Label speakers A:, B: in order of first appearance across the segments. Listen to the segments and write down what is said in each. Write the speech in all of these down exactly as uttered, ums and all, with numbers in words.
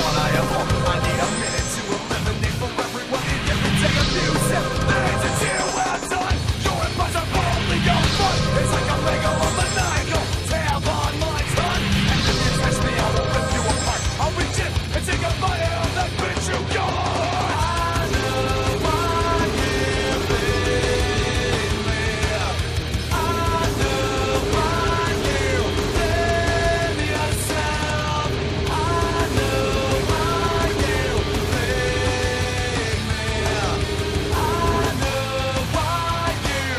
A: what I am on. I need a minute to eliminate from everyone in every day of music. Things are too well done. You're impossible, go fun. It's like a Lego on the Nigel. Tail on my tongue. And if you touch me, I will rip you apart. I'll reach in and take a bite out of that bitch you got. I know why you leave me. I know why you blame yourself. I know why you leave me. I know why you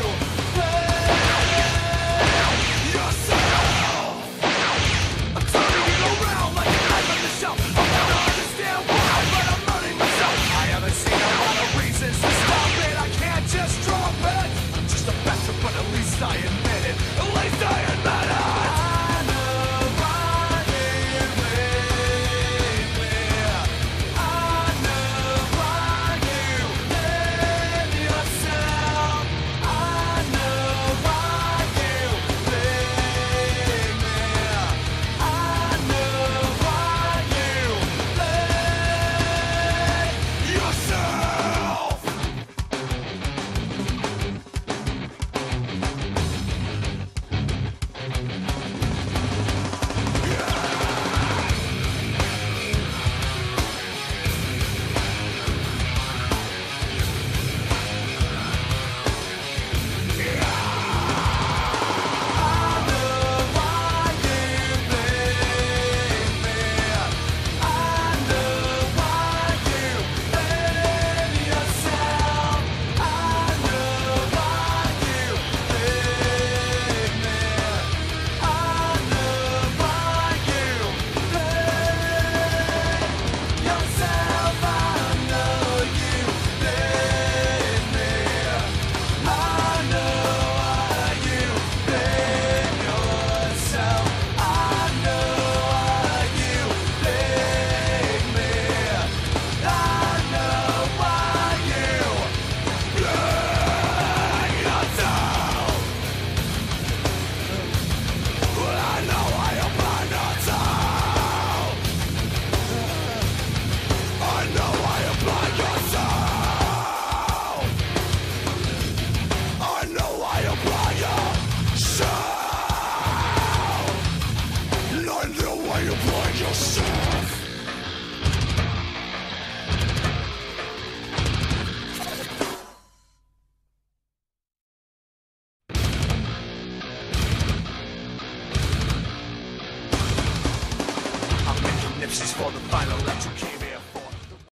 A: blame yourself. I'm turning it around like a knife on the shelf. I wanna understand why, but I'm hurting myself. I haven't seen a lot of reasons to stop it. I can't just drop it. I'm just a bastard, but at least I admit it. At least I admit it. I know why you leave me. I know why you blame yourself. I know why you leave me. I know why you blame yourself. I'm making nipsies for the final electrocute.